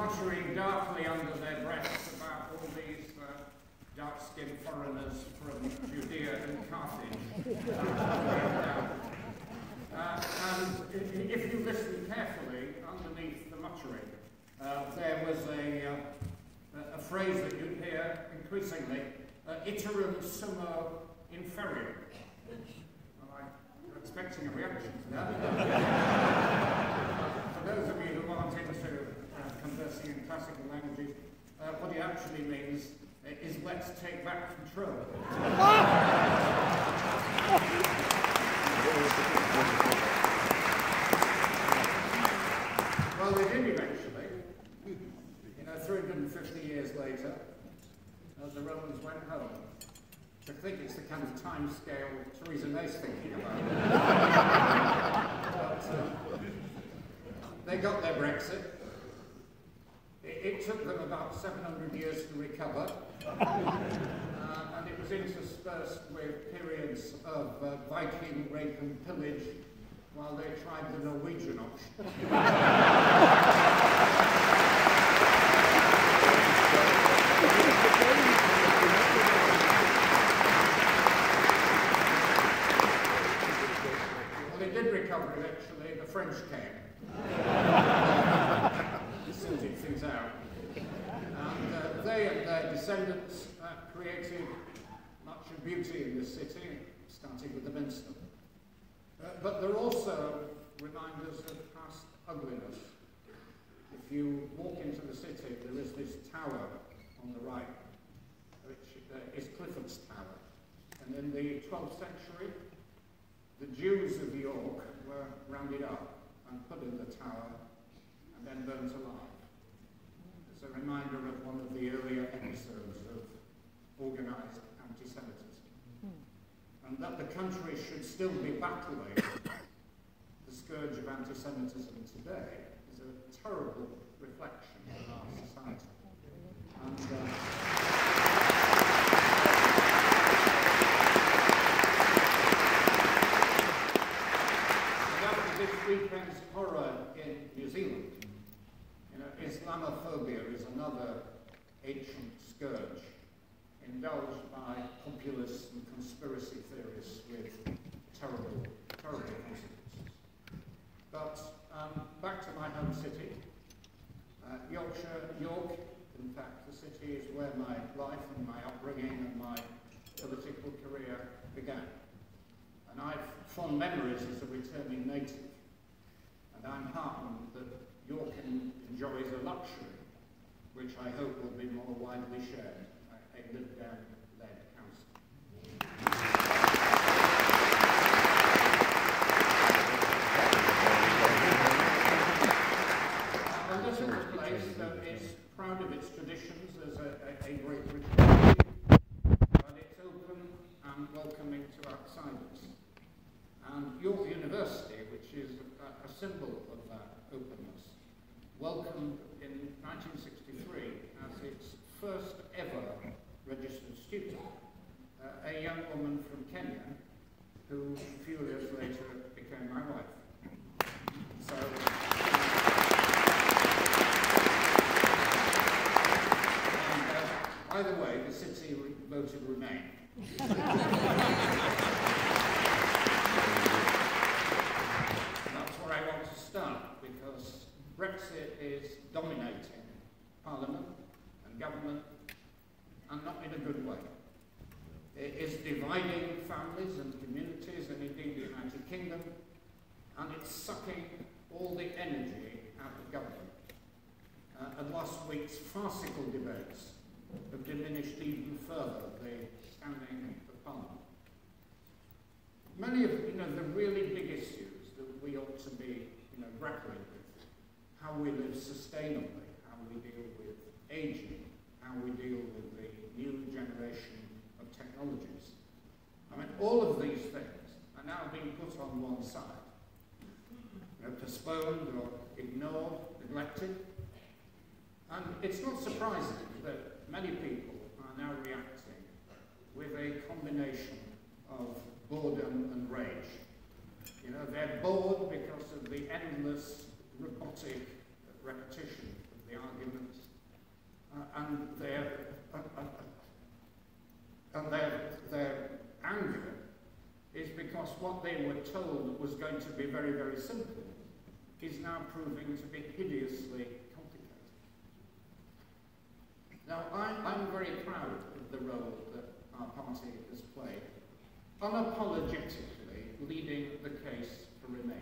muttering darkly under their breaths about all these dark-skinned foreigners from Judea and Carthage. And if you listen carefully, underneath the muttering, there was a phrase that you hear increasingly, iterum sumo inferior. Well, I'm expecting a reaction to that. For those of you who aren't into conversing in classical languages, what it actually means is let's take back control. Well, they did eventually. 350 years later, the Romans went home. I think it's the kind of time scale Theresa May's thinking about. But they got their Brexit. It took them about 700 years to recover, and it was interspersed with periods of Viking rape and pillage while they tried the Norwegian option. Eventually, the French came. Sorted things out. And they and their descendants created much of beauty in this city, starting with the Minster. But they're also reminders of past ugliness. If you walk into the city, there is this tower on the right, which is Clifford's Tower. And in the 12th century, the Jews of York were rounded up and put in the tower and then burnt alive. It's a reminder of one of the earlier episodes of organised anti-Semitism. And that the country should still be battling the scourge of anti-Semitism today is a terrible reflection of our society. And, this weekend's horror in New Zealand, Islamophobia is another ancient scourge indulged by populists and conspiracy theorists with terrible, terrible consequences. But back to my home city, Yorkshire, York, in fact, the city is where my life and my upbringing and my political career began. And I've fond memories as a returning native. And I'm heartened that York enjoys a luxury, which I hope will be more widely shared, a lived-down-led council. And this is a place that is proud of its traditions as a great British country, but it's open and welcoming to outsiders. And York University, which is a symbol of that openness, welcomed in 1963 as its first ever registered student a young woman from Kenya who a few years later became my wife. So, either way, the city voted Remain. Because Brexit is dominating Parliament and government, and not in a good way. It is dividing families and communities, and indeed the United Kingdom, and it's sucking all the energy out of government. And last week's farcical debates have diminished even further the standing of Parliament. Many of the really big issues that we ought to be grappling with, how we live sustainably, how we deal with aging, how we deal with the new generation of technologies. I mean, all of these things are now being put on one side, postponed or ignored, neglected. And it's not surprising that many people are now reacting with a combination of boredom and rage. They're bored because of the endless robotic repetition of the argument and their anger is because what they were told was going to be very, very simple is now proving to be hideously complicated. Now, I'm very proud of the role that our party has played, unapologetically leading the case for Remain.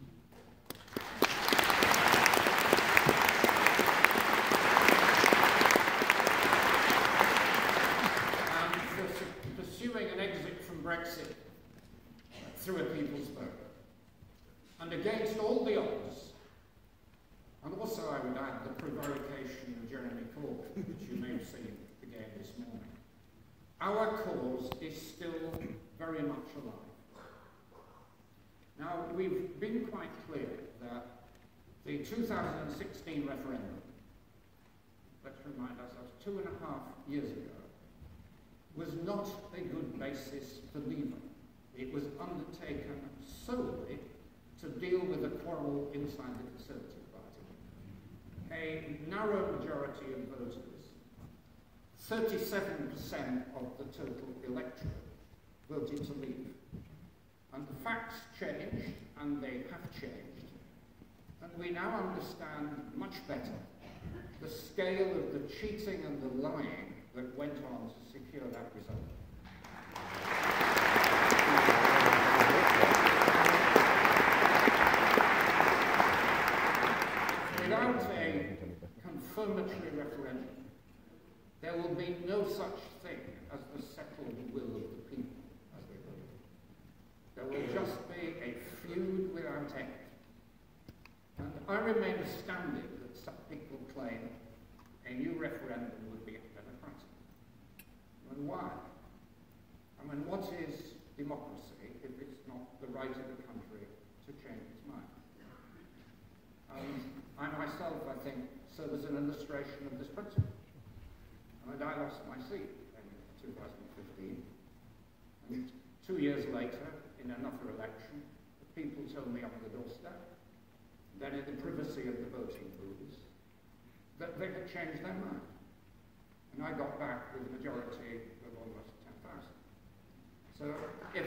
Pursuing an exit from Brexit through a people's vote. And against all the odds, and also I would add the prevarication of Jeremy Corbyn, which you may have seen again this morning, our cause is still very much alive. Now, we've been quite clear that the 2016 referendum, let's remind ourselves, 2.5 years ago, was not a good basis for leaving. It was undertaken solely to deal with a quarrel inside the Conservative Party. A narrow majority of voters, 37% of the total electorate, voted to leave. And the facts changed, and they have changed. And we now understand much better the scale of the cheating and the lying that went on to secure that result. Without a confirmatory referendum, there will be no such thing as the settled will of the people, as they put it. There will just be a feud without end. And I remain astounded that some people claim a new referendum would be democratic. And why? I mean, what is democracy if it's not the right of the country to change its mind? I myself, I think, serve as an illustration of this principle. And I lost my seat in 2015. And 2 years later, in another election, the people told me on the doorstep, then in the privacy of the voting booths, that they had changed their mind. And I got back with a majority of almost 10,000. So if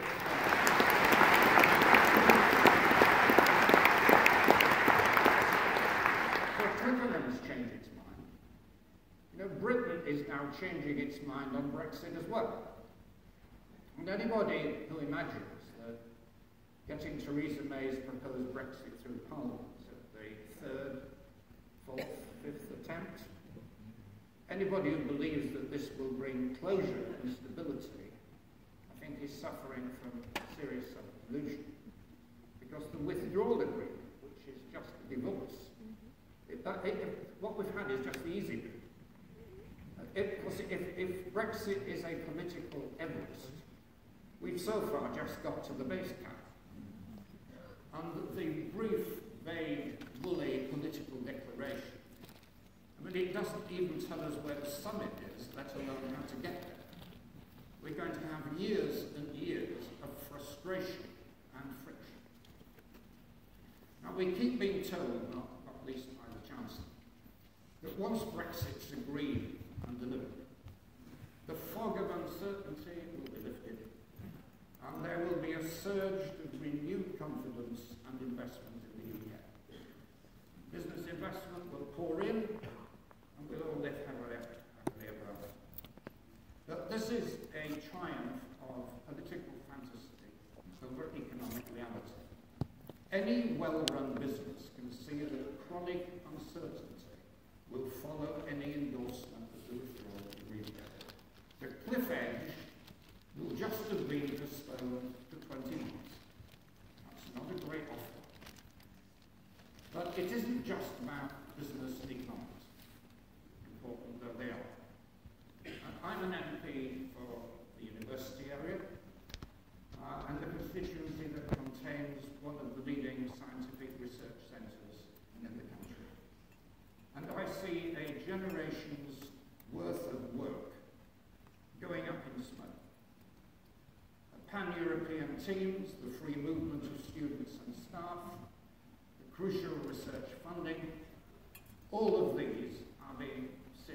Twickenham's changed its mind, you know, Britain is now changing its mind on Brexit as well. And anybody who imagines that getting Theresa May's proposed Brexit through Parliament at the 3rd, 4th, 5th attempt, anybody who believes that this will bring closure and stability, I think is suffering from serious self-delusion. Because the withdrawal agreement, which is just a divorce, what we've had is just the easy bit. If Brexit is a political Everest, we've so far just got to the base camp. And the brief, vague, woolly political declaration, I mean, it doesn't even tell us where the summit is, let alone how to get there. We're going to have years and years of frustration and friction. Now, we keep being told, not least by the Chancellor, that once Brexit's agreed and delivered, the fog of uncertainty will be lifted, and there will be a surge of renewed confidence and investment in the UK. Business investment will pour in, and we'll all live happily ever after. But this is a triumph of political fantasy over economic reality. Any well-run business can see that chronic uncertainty will follow any endorsement of the withdrawal agreement. The cliff edge will just have been postponed to 20 months. That's not a great offer. But it isn't just about business and economics, important though they are. I'm an MP for the university area, and the constituency that contains one of the leading scientific research centres in the country. And I see a generation's worth of work going up in smoke. Pan-European teams, the free movement of students and staff, the crucial research funding, all of these are being seriously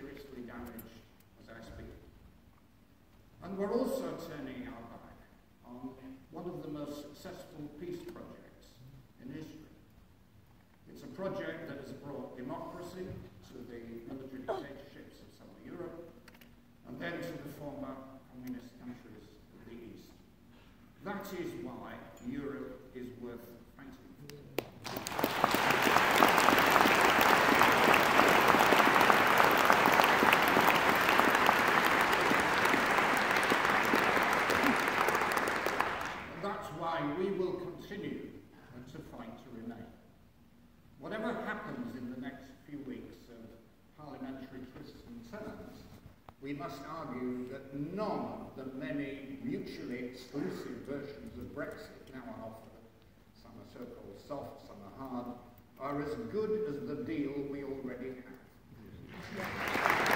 damaged as I speak. And we're also turning our back on one of the most successful peace projects in history. It's a project that has brought democracy to the military dictatorships of Southern Europe, and then to the former communist countries of the East. That is why Europe is worth fighting for. We will continue to fight to remain. Whatever happens in the next few weeks of parliamentary twists and turns, we must argue that none of the many mutually exclusive versions of Brexit now on offer, some are so-called soft, some are hard, are as good as the deal we already have.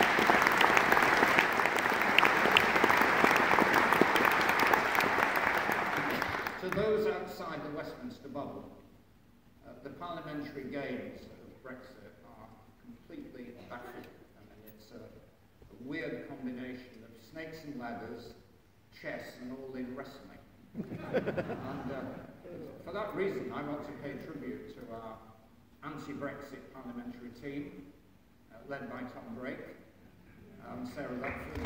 To those outside the Westminster bubble, the parliamentary games of Brexit are completely baffling. I mean, it's a weird combination of snakes and ladders, chess, and all-in wrestling. And for that reason, I want to pay tribute to our anti-Brexit parliamentary team, led by Tom Brake, Sarah Ludford,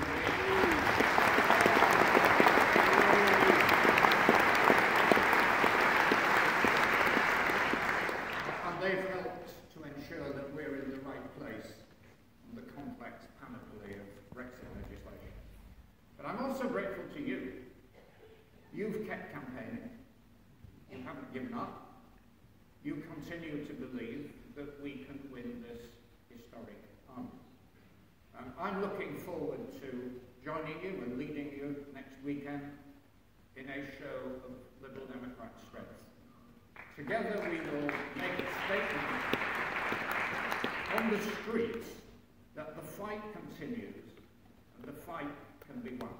they've helped to ensure that we're in the right place on the complex panoply of Brexit legislation. But I'm also grateful to you. You've kept campaigning. You haven't given up. You continue to believe that we can win this historic argument. I'm looking forward to joining you and leading you next weekend in a show of Liberal Democrat strength. Together we will make a statement on the streets that the fight continues and the fight can be won.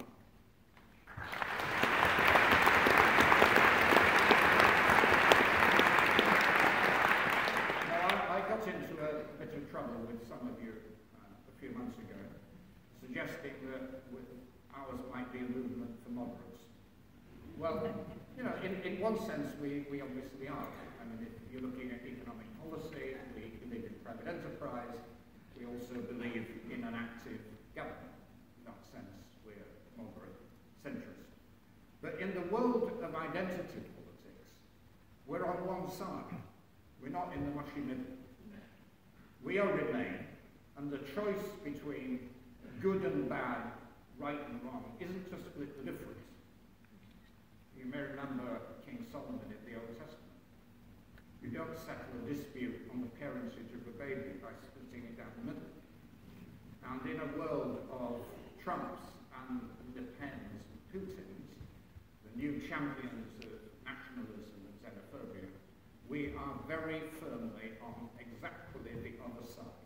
Now, I got into a bit of trouble with some of you a few months ago, suggesting that ours might be a movement for moderates. Well, you know, in one sense, we obviously are. I mean, if you're looking at economic policy, we believe in private enterprise. We also believe in an active government. In that sense, we're moderate centrist. But in the world of identity politics, we're on one side. We're not in the mushy middle. We are Remain, and the choice between good and bad, right and wrong, isn't to split the difference. You may remember King Solomon in the Old Testament. You don't settle a dispute on the parentage of a baby by splitting it down the middle. And in a world of Trumps and Le Pens and Putins, the new champions of nationalism and xenophobia, we are very firmly on exactly the other side.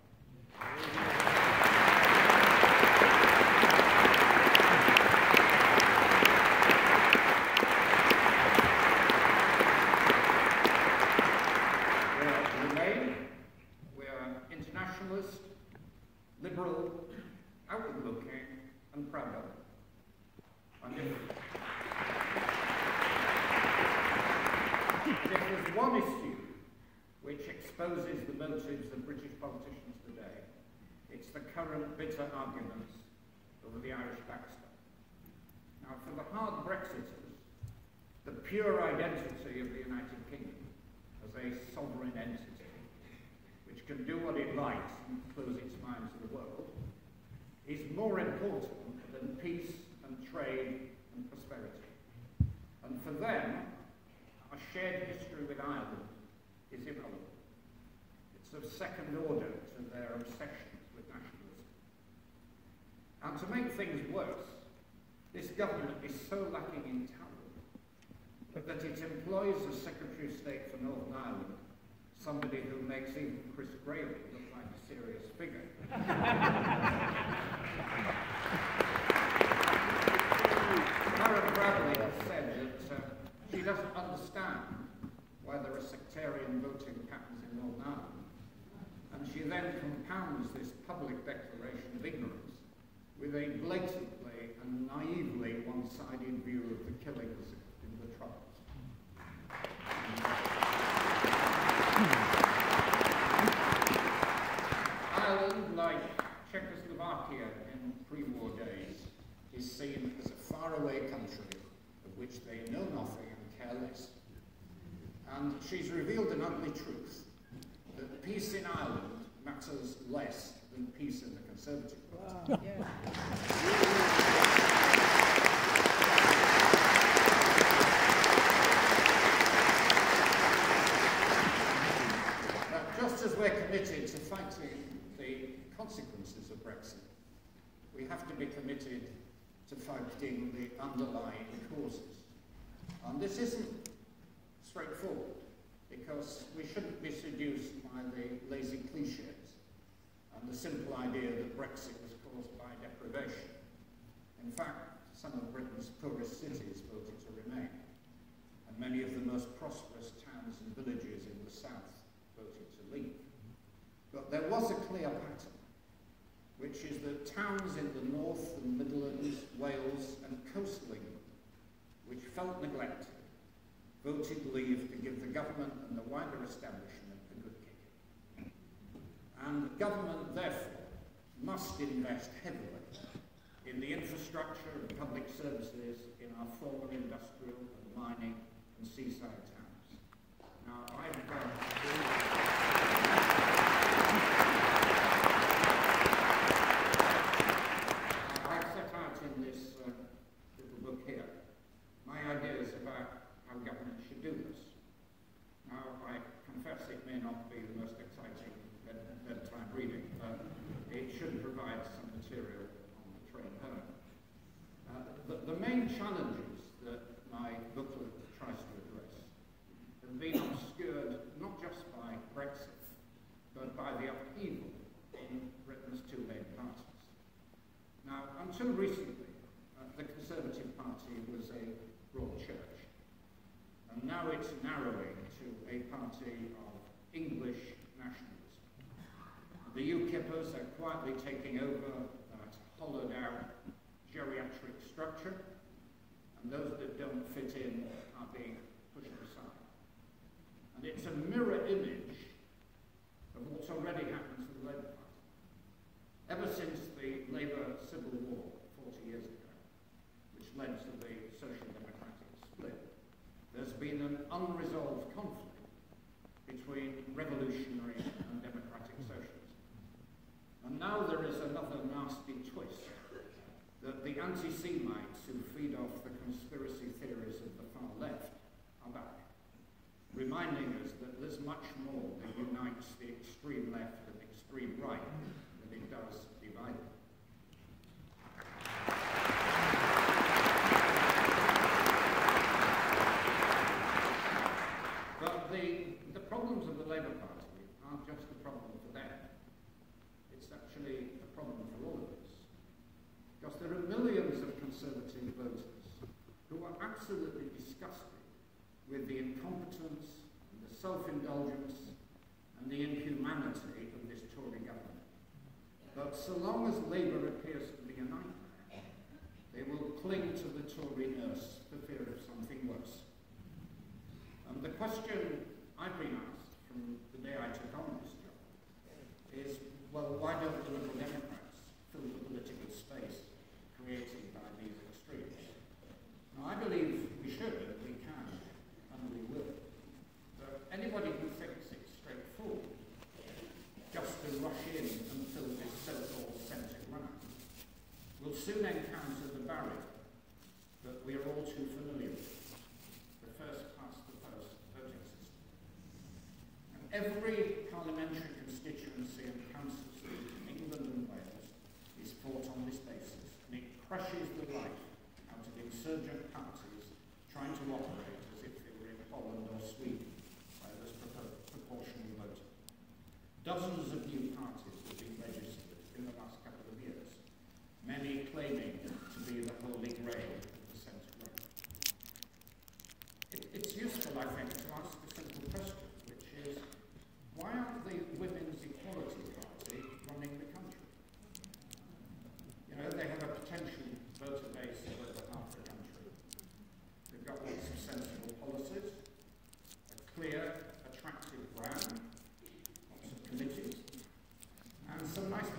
Liberal, outward-looking, and proud of it. And if there's one issue which exposes the motives of British politicians today, it's the current bitter arguments over the Irish backstop. Now, for the hard Brexiters, the pure identity of the United Kingdom as a sovereign entity, which can do what it likes and close its mind to the world, is more important than peace and trade and prosperity. And for them, our shared history with Ireland is irrelevant. It's of second order to their obsessions with nationalism. And to make things worse, this government is so lacking in talent that it employs as Secretary of State for Northern Ireland somebody who makes even Chris Grayling look like a serious figure. Karen Bradley has said that she doesn't understand why there are sectarian voting patterns in Northern Ireland, and she then compounds compounds this public declaration of ignorance with a blatantly and naively one-sided view of the killings in the Troubles. Ireland, like Czechoslovakia in pre-war days, is seen as a faraway country of which they know nothing and care less. And she's revealed an ugly truth, that peace in Ireland matters less than peace in the Conservative Party. Wow. Yeah. Just as we're committed to fighting the consequences of Brexit, we have to be committed to fighting the underlying causes. And this isn't straightforward, because we shouldn't be seduced by the lazy cliches and the simple idea that Brexit was caused by deprivation. In fact, some of Britain's poorest cities voted to remain, and many of the most prosperous towns and villages in the south voted to leave. But there was a clear pattern, which is that towns in the north and Midlands, Wales and coastal England, which felt neglected, voted leave to give the government and the wider establishment a good kick. And government, therefore, must invest heavily in the infrastructure and public services in our former industrial and mining and seaside towns. Now, I set out in this little book here my ideas about how government should do this. Now, I confess it may not be the most exciting bedtime reading, but it should provide some material on the train home. The main challenges that my booklet tries to address have been obscured not just by Brexit, but by the upheaval in Britain's two main parties. Now, until recently, the Conservative Party was a broad church. And now it's narrowing to a party of English nationalism. The UKIPers are quietly taking over that hollowed-out geriatric structure, and those that don't fit in are being pushed aside. And it's a mirror image of what's already happened to the Labour Party. Ever since the Labour Civil War 40 years ago, which led to the Social Democratic split, there's been an unresolved conflict between revolutionary and democratic socialism. And now there is another nasty twist, that the anti-Semites who feed off the conspiracy theories of the far left are back, reminding us that there's much more that unites the extreme left and extreme right than it does divide them. But the problems of the Labour Party aren't just a problem for them. It's actually a problem for all of us. Because there are millions of Conservative voters who are absolutely disgusted with the incompetence, and the self-indulgence, and the inhumanity of this Tory government. But so long as Labour appears to be a nightmare, they will cling to the Tory nurse for fear of something worse. And the question I've been asked from the day I took on this job is, well, why don't the Liberal Democrats fill the political space created by these extremes? Now, I believe we should, and we can, and we will. But anybody who thinks it's straightforward just to rush in and fill this so-called centre ground will soon encounter the barrier that we are all too familiar with, the first-past-the-post voting system. And every parliamentary constituency and council seat in England and Wales is fought on this basis, and it crushes the life out of insurgent parties trying to operate as if they were in Holland or Sweden, where there's proportional voting. Dozens of new parties have been registered in the last couple of years, many claiming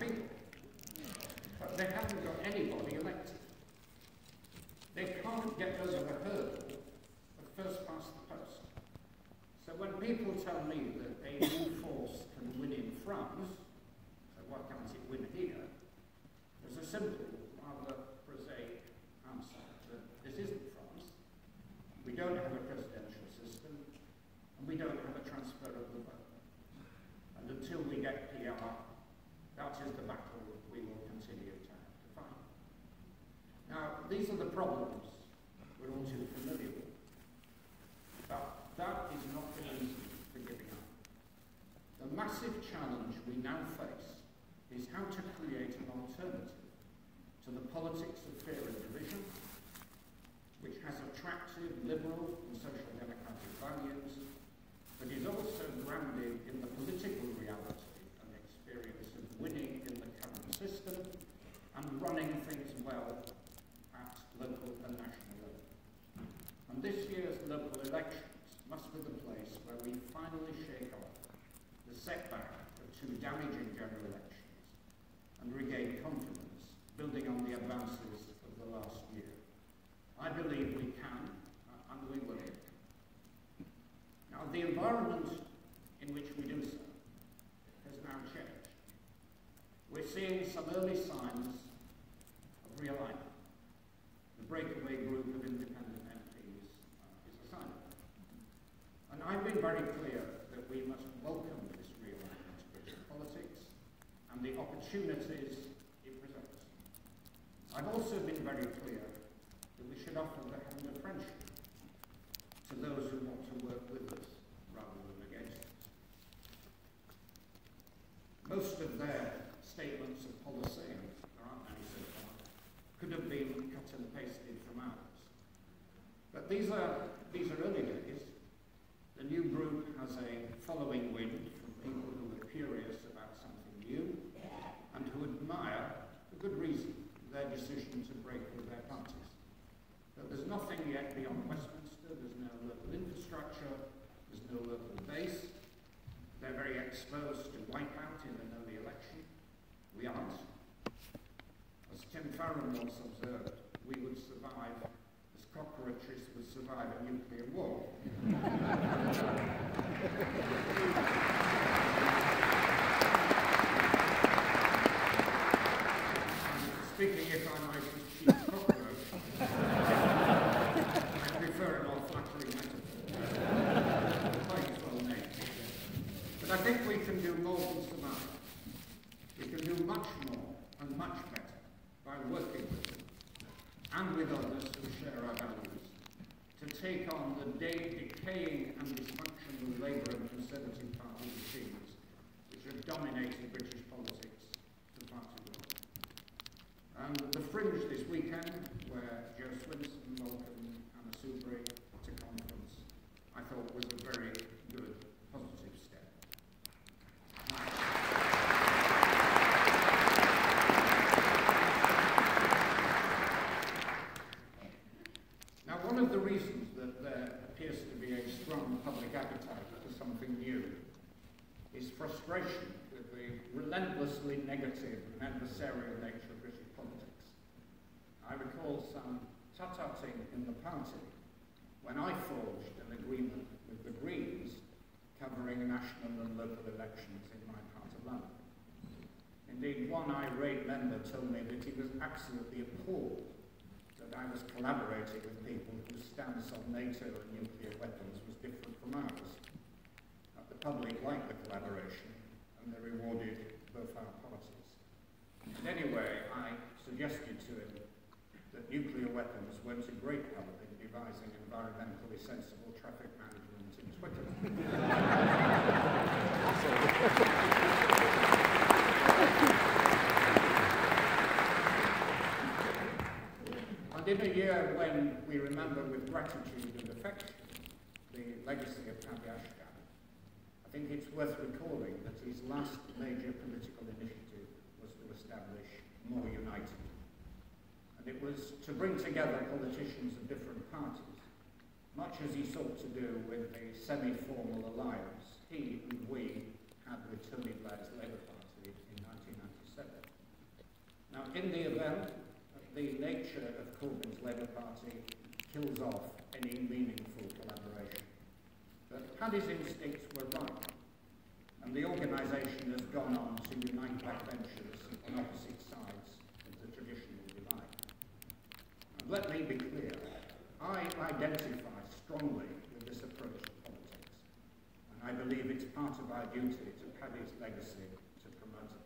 people, but they haven't got anybody elected. They can't get over the hurdle of first past the post. So when people tell me that a new force can win in France, so why can't it win here? There's a simple, rather prosaic answer that this isn't France. We don't have a presidential system, and we don't have a transfer of the vote. And until we get PR, that is the battle we will continue to have to fight. Now, these are the problems we're all too familiar with. But that is not the reason for giving up. The massive challenge we now face is how to create an alternative to the politics of fear and division, which has attractive liberal and social democratic values, but is also grounded in the political reality and experience of winning in the current system and running things well at local and national level. And this year's local elections must be the place where we finally shake off the setback of two damaging general elections and regain confidence, building on the advances of the last year. I believe we can, and we will. Now, the environment in which we do so has now changed. We're seeing some early signs of realignment. The breakaway group of independent MPs is a sign of that. And I've been very clear that we must welcome this realignment of British politics and the opportunities it presents. I've also been very clear that we should offer the hand of friendship to those who want to work with us rather than against us. Most of their statements of policy, and there aren't many so far, could have been cut and pasted from ours. But these are early days. The new group has a following wind from people who are curious about something new and who admire, for good reason, their decision to break with their parties. But there's nothing yet beyond Westminster. There's no local infrastructure. There's no local base. They're very exposed to wipeout in an early election. We aren't. As Tim Farron once observed, we would survive as cockroaches would survive a nuclear war. Speaking, if I might, as chief cockroach, I prefer a more flattering metaphor. Quite well named. But I think we can do more than survive. We can do much more and much better by working with them and with others who share our values to take on the decaying and dysfunctional Labour and Conservative Party regimes which have dominated British politics for far too long. And the Fringe this weekend, where Joe Swinson welcomed Anna Soubry to conference, I thought was a very good, positive step. Now, one of the reasons that there appears to be a strong public appetite for something new is frustration with the relentlessly negative and adversarial nature of British politics. I recall some tut-tutting in the party when I forged an agreement with the Greens covering national and local elections in my part of London. Indeed, one irate member told me that he was absolutely appalled that I was collaborating with people whose stance on NATO and nuclear weapons was different from ours. The public liked the collaboration, and they rewarded both our parties. And anyway, I suggested to him that nuclear weapons went a great help in devising environmentally sensible traffic management in Twickenham. And in a year when we remember with gratitude and affection the legacy of Paddy Ashdown, I think it's worth recalling that his last major political initiative was to establish More United. And it was to bring together politicians of different parties, much as he sought to do with the semi-formal alliance he and we had with Tony Blair's Labour Party in 1997. in the event, the nature of Corbyn's Labour Party kills off any meaningful collaboration. But Paddy's instincts were right, and the organisation has gone on to unite backbenchers on opposite sides of the traditional divide. And let me be clear, I identify strongly with this approach to politics, and I believe it's part of our duty to Paddy's legacy to promote it.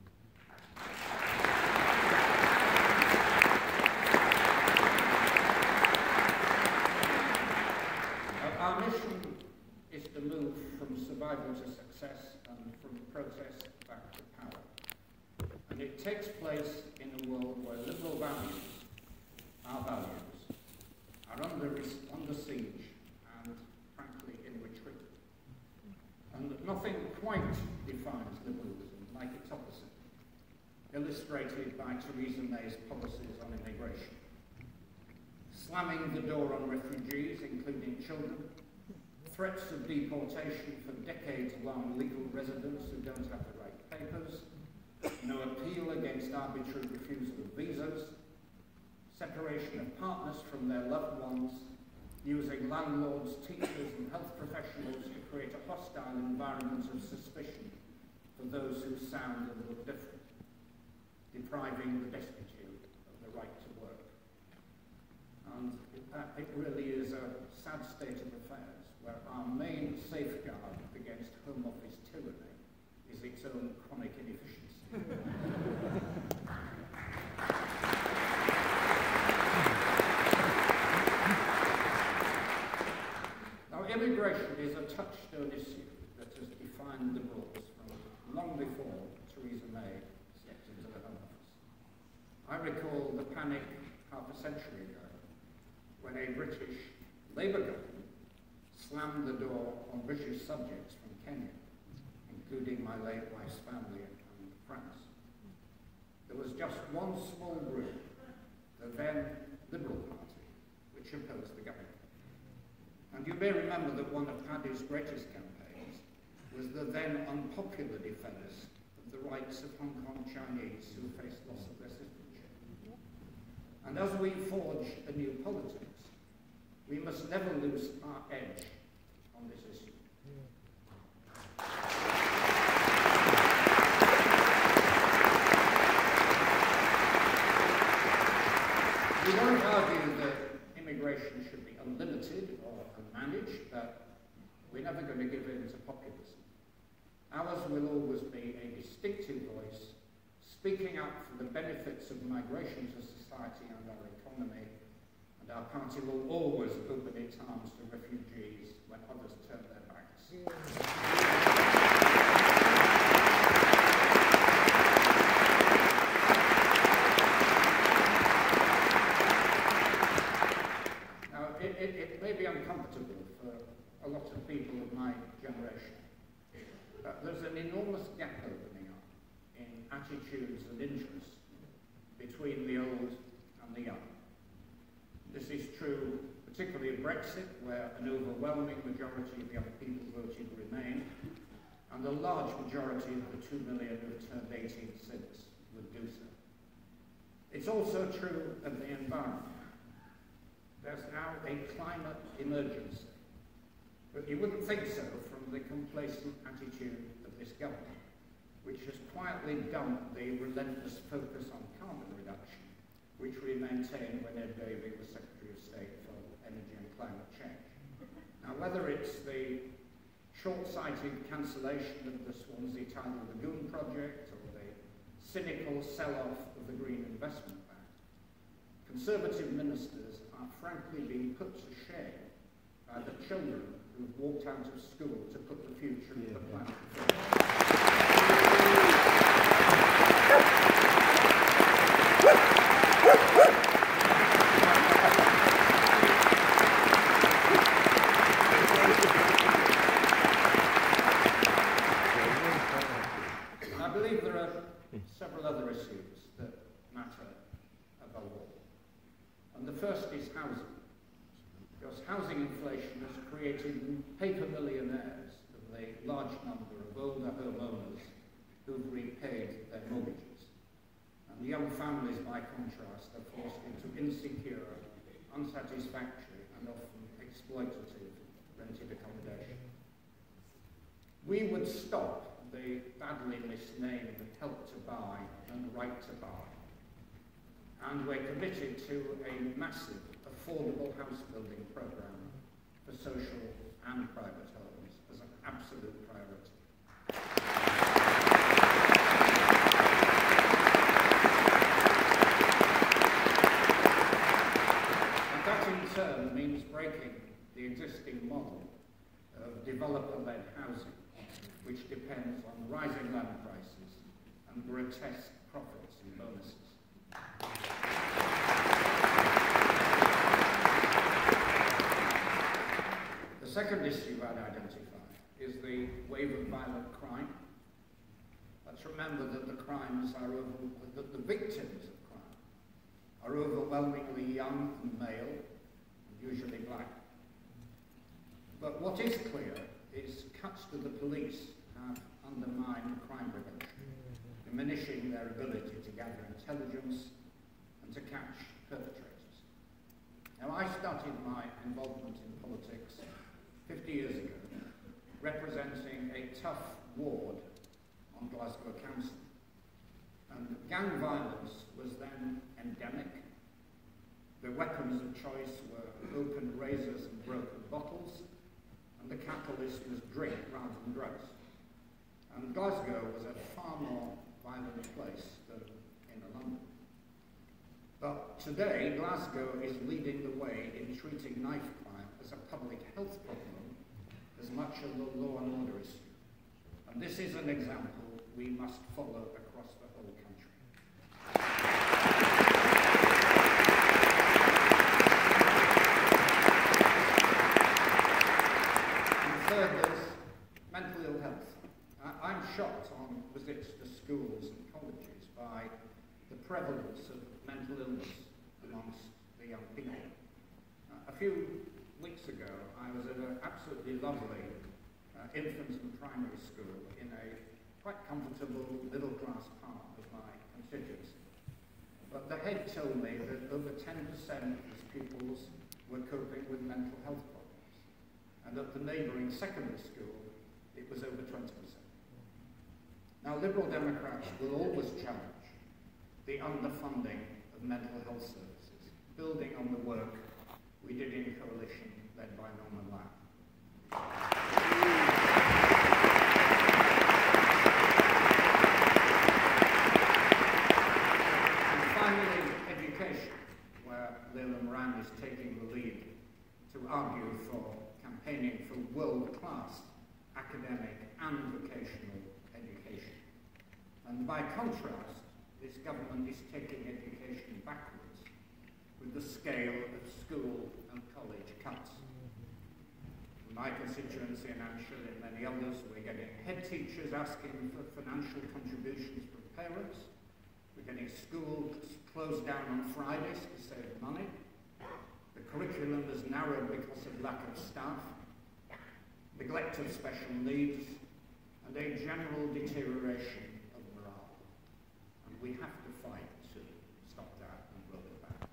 Our mission is to move from survival to success and from protest back to power. And it takes place in a world where liberal values, our values, are under siege and, frankly, in retreat. And nothing quite defines liberalism like its opposite, illustrated by Theresa May's policies on immigration. Slamming the door on refugees, including children, threats of deportation for decades-long legal residents who don't have the right papers, no appeal against arbitrary refusal of visas, separation of partners from their loved ones, using landlords, teachers and health professionals to create a hostile environment of suspicion for those who sound and look different, depriving the destitute of the right to work. And it really is a sad state of affairs, where our main safeguard against Home Office tyranny is its own chronic inefficiency. Now, immigration is a touchstone issue that has defined Liberals from long before Theresa May stepped into the Home Office. I recall the panic half a century ago when a British Labour government slammed the door on British subjects from Kenya, including my late wife's family and France. There was just one small group, the then Liberal Party, which opposed the government. And you may remember that one of Paddy's greatest campaigns was the then unpopular defence of the rights of Hong Kong Chinese who faced loss of their citizenship. And as we forge a new politics, we must never lose our edge on this issue. We won't argue that immigration should be unlimited or unmanaged, but we're never going to give in to populism. Ours will always be a distinctive voice, speaking up for the benefits of migration to society and our economy, and our party will always open its arms to refugees when others turn their backs. Now, it may be uncomfortable for a lot of people of my generation, but there's an enormous gap opening up in attitudes and interests between the old and the young. This is true particularly of Brexit, where an overwhelming majority of young people voted Remain, and a large majority of the 2 million who have turned 18 since would do so. It's also true of the environment. There's now a climate emergency, but you wouldn't think so from the complacent attitude of this government, which has quietly dumped the relentless focus on carbon reduction, which we maintained when Ed Davey was Secretary of State for Energy and Climate Change. Now, whether it's the short-sighted cancellation of the Swansea Tidal Lagoon project or the cynical sell-off of the Green Investment Bank, Conservative ministers are frankly being put to shame by the children who've walked out of school to put the future of the planet first. I believe there are several other issues that matter above all. And the first is housing, because housing inflation has created paper millionaires of the large number of older homeowners who've repaid their mortgages. And And young families, by contrast, are forced into insecure, unsatisfactory, and often exploitative rented accommodation. We would stop the badly misnamed Help to Buy and Right to Buy. And we're committed to a massive, affordable house building programme for social and private homes as an absolute priority. And that in turn means breaking the existing model of developer-led housing, which depends on rising land prices and grotesque profits and bonuses. The second issue I'd identify is the wave of violent crime. Let's remember that that the victims of crime are overwhelmingly young and male, and usually black. But what is clear is cuts to the police have undermined crime prevention, diminishing their ability to gather intelligence and to catch perpetrators. Now, I started my involvement in politics 50 years ago, representing a tough ward on Glasgow Council. And gang violence was then endemic. The weapons of choice were open razors and broken bottles, and the catalyst was drink rather than drugs. And Glasgow was a far more violent place than inner London. But today, Glasgow is leading the way in treating knife crime as a public health problem as much as a law and order issue. And this is an example we must follow across the whole country. And third, there's mental ill health. I'm shocked on visits to schools and colleges by the prevalence of mental illness amongst the young people. A few weeks ago, I was at an absolutely lovely infant and primary school in a quite comfortable middle-class part of my constituency. But the head told me that over 10% of his pupils were coping with mental health problems. And at the neighbouring secondary school, it was over 20%. Now, Liberal Democrats will always challenge the underfunding of mental health services, building on the work we did in coalition led by Norman Lamb. And finally, education, where Leila Moran is taking the lead to argue for campaigning for world-class academic and vocational education. And by contrast, this government is taking education backwards with the scale of school and college cuts. In my constituency, and I'm sure in many others, we're getting head teachers asking for financial contributions from parents. We're getting schools closed down on Fridays to save money. The curriculum is narrowed because of lack of staff, neglect of special needs, and a general deterioration of morale. And we have to fight to stop that and roll it back.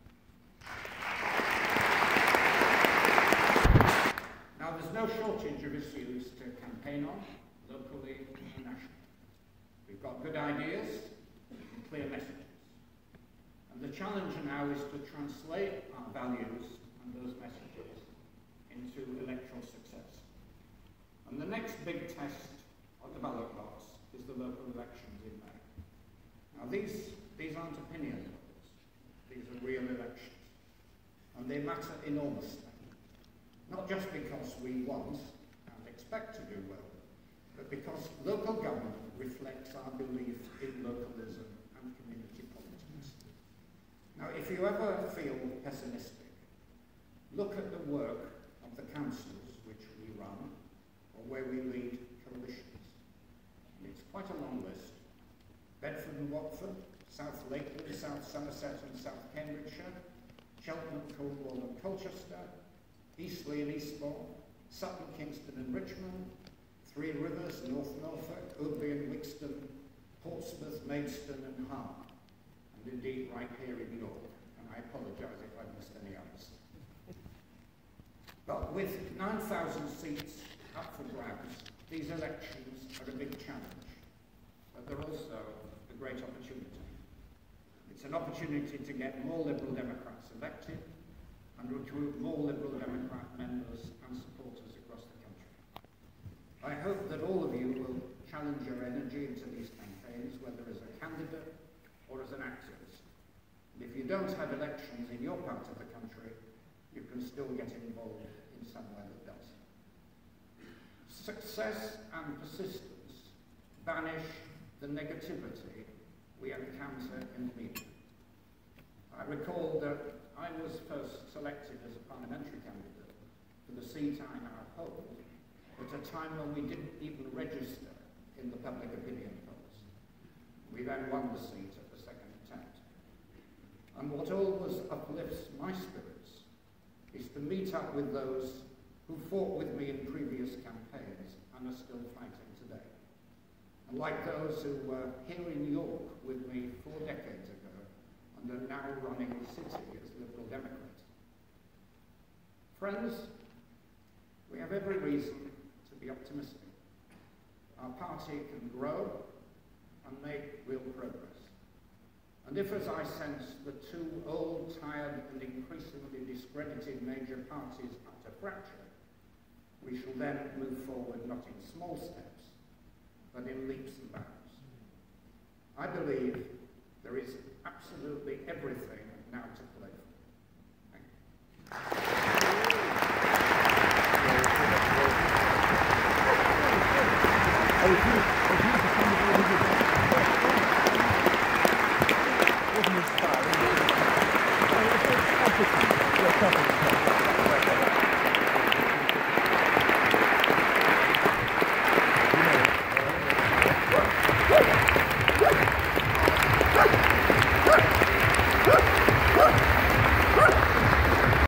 Now, there's no shortage of issues to campaign on, locally and nationally. We've got good ideas and clear messages. And the challenge now is to translate our values and those messages into electoral success. And the next big test on the ballot box is the local elections in May. Now, these aren't opinion polls. These are real elections. And they matter enormously. Not just because we want and expect to do well, but because local government reflects our belief in localism and community politics. Now, if you ever feel pessimistic, look at the work of the councils which we run, or where we lead coalitions. And it's quite a long list. Bedford and Watford, South Lakeland, South Somerset and South Cambridgeshire, Cheltenham, Cornwall and Colchester, Eastleigh and Eastbourne, Sutton, Kingston and Richmond, Three Rivers, North Norfolk, Oadby and Wixton, Portsmouth, Maidstone and Hart. and indeed right here in York, and I apologise if I missed any others. But with 9,000 seats up for grabs, these elections are a big challenge, but they're also a great opportunity. It's an opportunity to get more Liberal Democrats elected and recruit more Liberal Democrat members and supporters across the country. I hope that all of you will challenge your energy into these campaigns, whether as a candidate or as an activist. And if you don't have elections in your part of the country, you can still get involved in somewhere that does. Success and persistence banish the negativity we encounter in the media. I recall that I was first selected as a parliamentary candidate for the seat I now hold at a time when we didn't even register in the public opinion polls. We then won the seat at the second attempt. And what always uplifts my spirits is to meet up with those who fought with me in previous campaigns and are still fighting today. And like those who were here in York with me 4 decades ago and are now running the city as Liberal Democrat. Friends, we have every reason to be optimistic. Our party can grow and make real progress. And if, as I sense, the 2 old, tired and increasingly discredited major parties are to fracture, we shall then move forward not in small steps, but in leaps and bounds. I believe there is absolutely everything now to play for. Thank you.